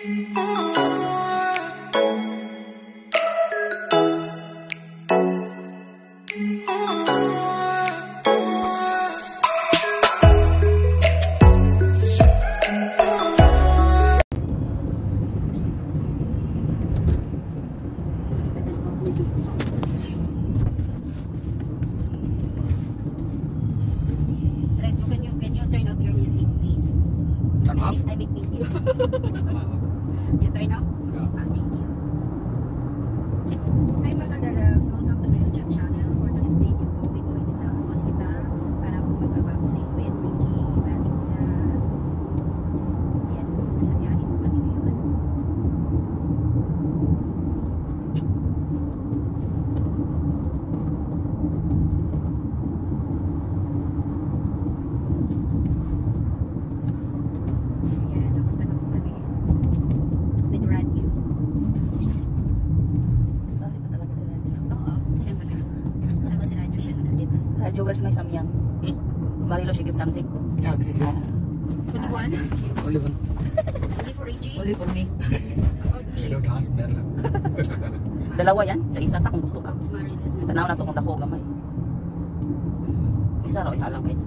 You turn off? Yeah. Thank you. Hi mga dalags, welcome to my YouTube channel. For today's video po, we go into the hospital para po magpapaksin with Reggie. Balik na yan, nasa biyahe po kami ngayon. Radyo, where's my Samyang? Marilo, she give something? Yeah, okay. Which one? Only one. Only for Reggie? Only for me. About I me? don't ask Merla. Dalawa yan. Sa isa ta kung gusto ka. Marilas na. Tanaw na to kung dako gamay. Isa raw, ihalang kayo.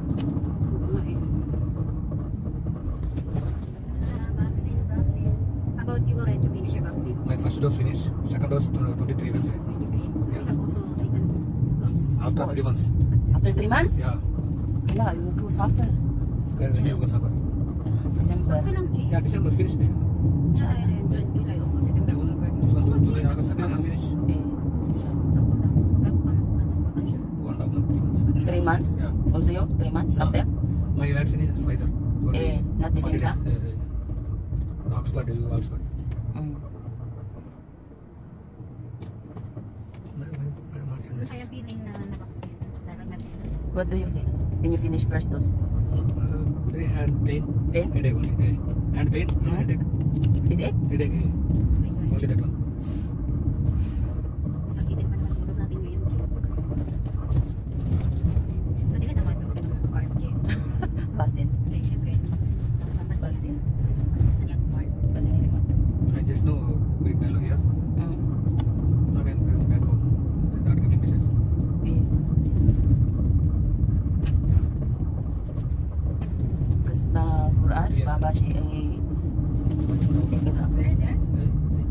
Vaccine. How about you already to finish your vaccine? My first dose finished. Second dose 23 Wednesday. Okay, so Yeah. you have also second dose. After 3 months. After 3 months? Yeah. Wala, you go suffer. When you go suffer. December. Okay lang, Jay. Yeah, December finish. December. June, July, August, September, June. October. This one, Oh, July, geez. August, September finish. Eh, Sakto lang. Bago ka mag-vacation. 1.5 months, 3 months. 3 months? Yeah. Also you? 3 months after? My vaccine is Pfizer. Eh, not the same, sir? Oxford, Oxford. Kaya feeling na na-vaccine. Dalag natin. What do you feel? When you finish first dose? Very hand pain. Pain? Headache only. Hand pain and headache. Headache? Headache. Only that one. Sakitin pa naman tulog natin ngayon, Jay. So, dili naman ito ng card, Jay. Basin. Kaya syempre, vaccine. Sampan ba Basin. Anyang card. Basin hindi mo. I just know bring Melo here. Now when back home, not giving message. Eh. Because for us, Yeah. Baba, she pick it up. Where there? See?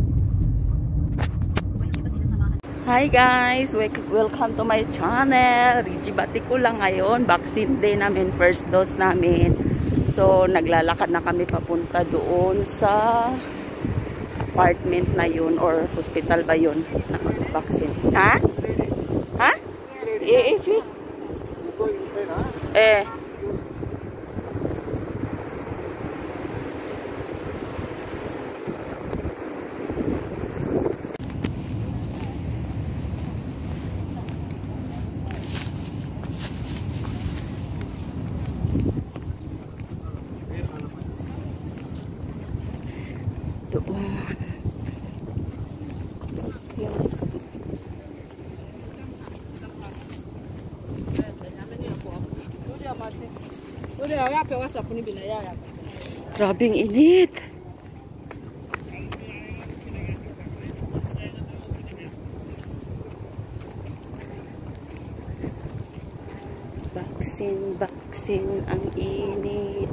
Pwede ba sinasamahan? Hi guys! Welcome to my channel! Reggie Batiko lang ngayon. Vaccine day namin, first dose namin. So, naglalakad na kami papunta doon sa apartment na yun or hospital ba yun na mag-vaccine. Ha? Ha? Ifi? Eh. Doon. Grabing init. Vaksin ang init.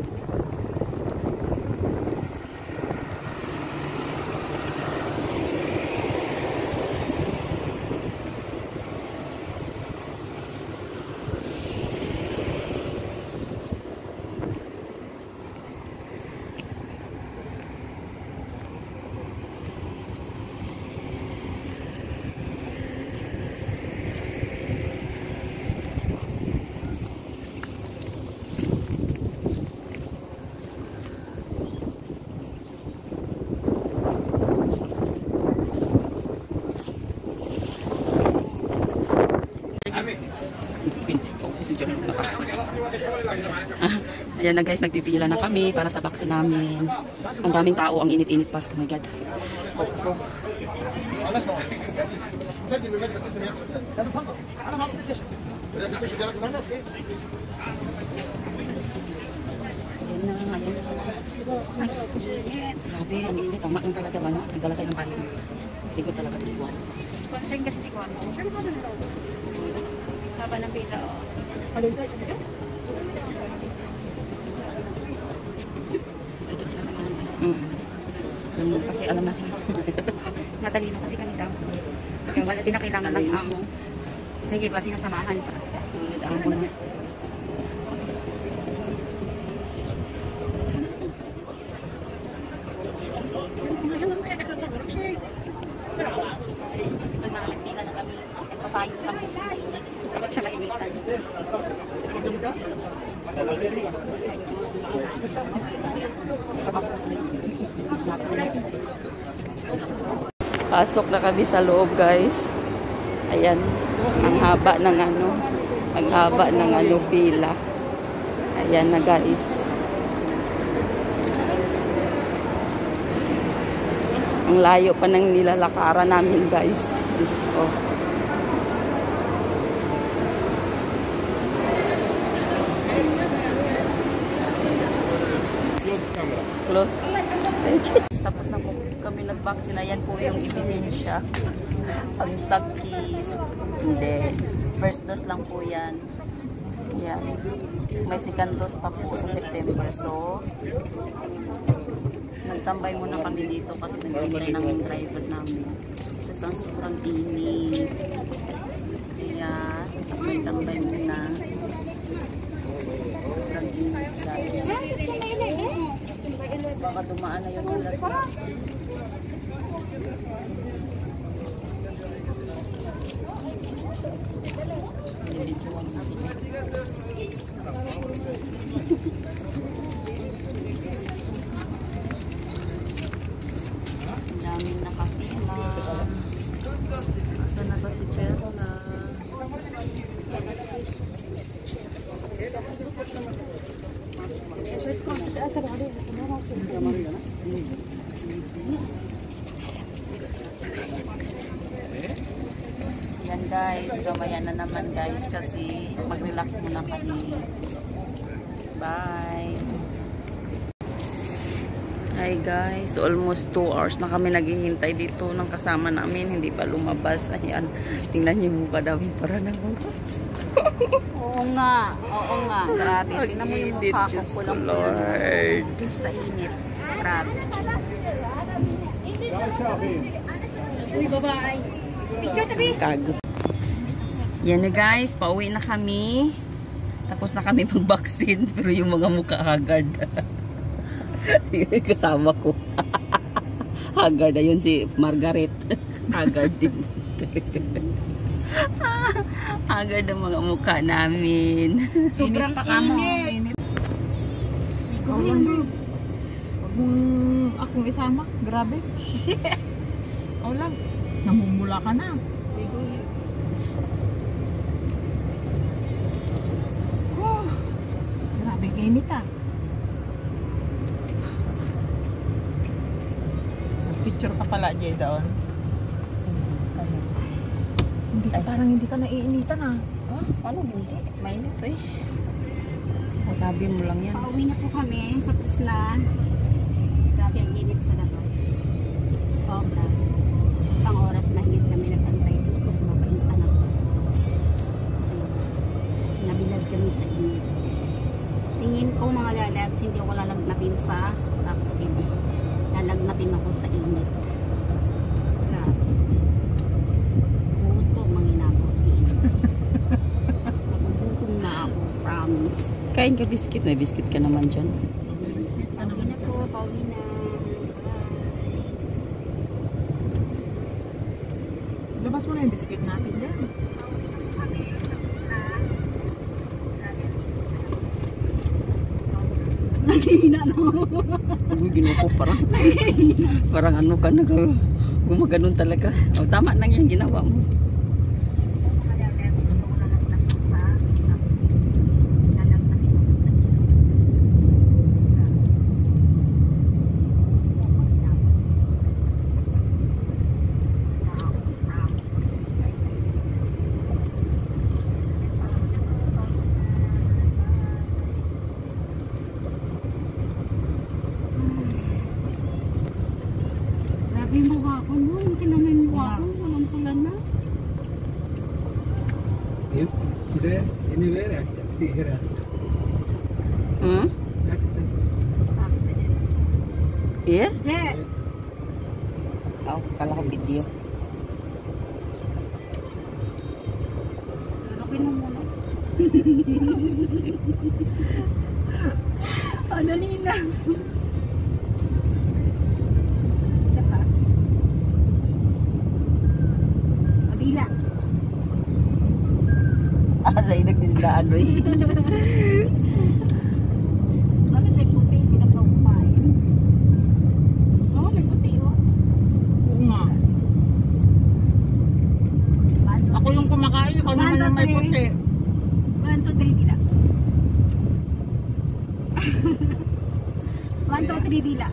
Ayan na guys, nagpipila na kami para sa vaccine namin. Ang daming tao, ang init-init pa. Oh my God. Ayan na, ayan na. Grabe Grabe, ang init. Tama ng talaga ba? Nagdala tayo ng paling. Hindi ko talaga gusto. Concern kasi si Kwan. Haba ng pila, oh. Kasi alam natin. Matalino kasi kanita. Kaya wala din na kailangan ng amo. Hindi ba sinasamahan pa? Amo na. Pila na kami. Papayo kami. Kapag siya kainitan. Pasok na kami sa loob, guys. Ayan, ang haba ng pila. Ayan na, guys. Ang layo pa ng nilalakaran namin, guys. Diyos ko. Close. Tapos na po kami nag-vaccine. Ayan po yung ebidensya. Ang sakit. Hindi. First dose lang po yan. Yan. May second dose pa po sa September. So, nagtambay muna kami dito kasi naghihintay ng driver namin. Tapos ang sobrang init. Kaya, nagtambay muna. Sobrang init, guys. Baka dumaan na yung ulat. Ang daming nakapila. Asa na ba si Perla? Yan guys, mamaya na naman guys kasi mag-relax muna kami. Bye! Hi guys, almost 2 hours na kami naghihintay dito ng kasama namin, hindi pa lumabas. Ayan, tingnan niyo yung mukha namin para naman. Oo nga, grabe. Tingnan mo yung mukha ko, pulang-pulang sa init. Grabe. Uy, babae. Picture tabi. Kago. Yan na guys, pauwi na kami. Tapos na kami mag-vaccine, pero yung mga mukha haggard. Kasama ko. Haggard na yun si Margaret. Haggard din. Haggard ang mga mukha namin. Sobrang init. Ikaw lang, babe. Huwag mong akong isama. Grabe. Ikaw lang. Namumula ka na. Oh, grabe init ah. Picture ka pala, Jay, doon. Hindi ka, parang hindi ka naiinitan ah. Ah, ano hindi? Mainit eh. Sinasabi mo lang yan. Pauwi na po kami. Tapos na. Grabe ang init sa labas. Sobra. Isang oras na higit kami nag-antay. Tapos mapaintan ako. Nabilad kami sa init. Tingin ko mga lalabs, hindi ako lalagnapin sa vaccine. Lalagnapin ako sa init. Grabe. Buto manginabot. Gutom na ako. Promise. Kain ka biscuit. May biscuit ka naman dyan. Pauwi na po. Pauwi na. Labas mo na yung biscuit natin dyan. Naghihina na. Uy, ginuko parang. Parang ano ka na. Gumaganon talaga. O, tama lang yan ginawa mo. See here. Hmm? Accident. Here? Jet! Oh, kala ko video. Lagapin mo muna. Oh, dali na. Isa pa. Mabila. Aray, nagdindaan eh. Bakit may puti? Hindi na pa kumain. Oo, may puti oh. Oo nga. Ako yung kumakain, ikaw naman yung may puti. 1, 2, 3, dila. 1, 2, 3, dila.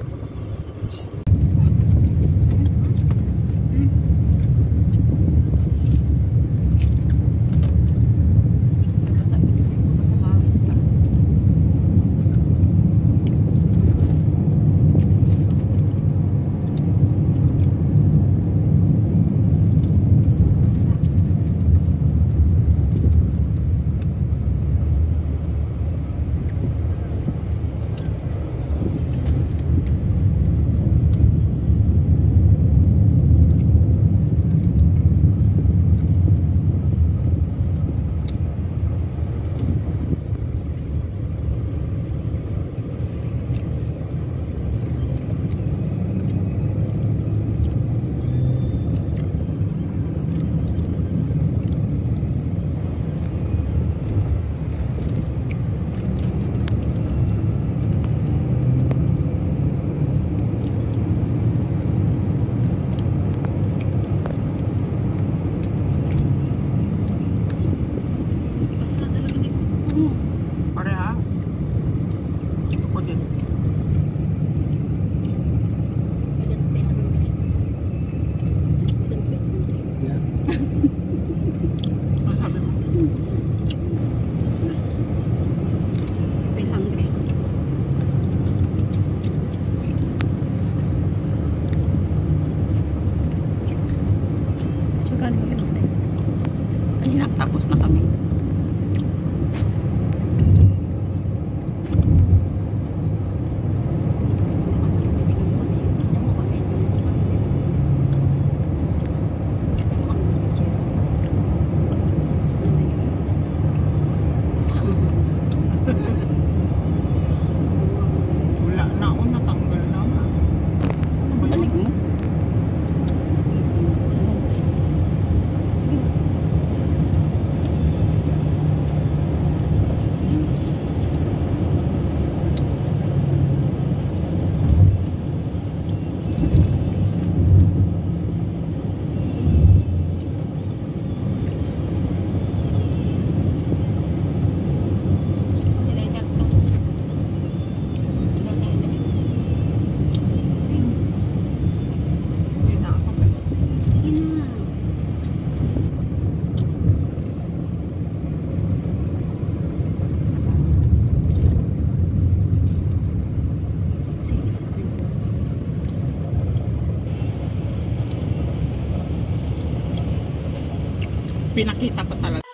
Pareha. Ako din. Yeah. Ano sabi mo? Feel hungry. Tsagaan mo yung sa'yo. Kanina tapos na kami. Wala na ako, natanggal na nga. Ano ba Balik yun? mo. Hindi na ako. Pinakita ko talaga.